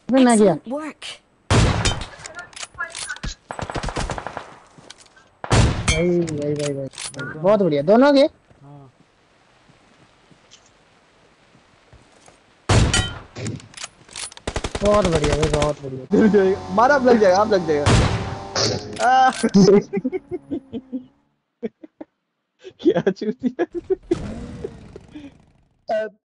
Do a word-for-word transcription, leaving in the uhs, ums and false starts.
फिर मैं गया। Excellent work. भाई भाई भाई भाई, दो दो बहुत नॉक। बढ़िया, दोनों के। हाँ बहुत बढ़िया भाई, बहुत बढ़िया। चल जाएगा, मारा, अब लग जाएगा, अब लग जाएगा। आ, क्या चूतिया।